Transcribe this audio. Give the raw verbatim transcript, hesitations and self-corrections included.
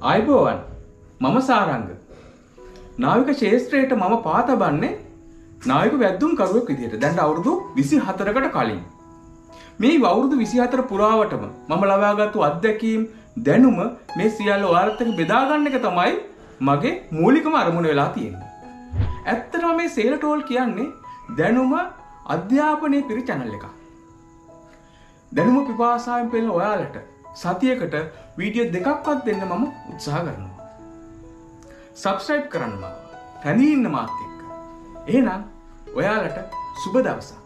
ආයුබෝවන් මම සාරංග. නාවික ශාස්ත්‍රයට මම පා තබන්නේ නාවික වැද්දුම් කරුවෙක් විදිහට. දැන් අවුරුදු විසිහතරකට කලින්. මේ අවුරුදු විසිහතර පුරාවටම මම ලබාගත්තු අත්දැකීම් දැනුම මේ සියල්ල ඔයාලත් එක්ක බෙදා ගන්න එක තමයි මගේ මූලිකම අරමුණ වෙලා තියෙන්නේ. ඇත්තටම මේ සේල ටෝල් කියන්නේ දැනුම අධ්‍යාපනයේ පිරි channel එකක්. දැනුම පිපාසාවෙන් පෙළෙන ඔයාලට සතියකට වීඩියෝ දෙකක්වත් දෙන්න මම උත්සාහ කරනවා. සබ්ස්ක්‍රයිබ් කරන්න මම. රැඳී ඉන්න මාත් එක්ක. එහෙනම් ඔයාලට සුබ දවසක්.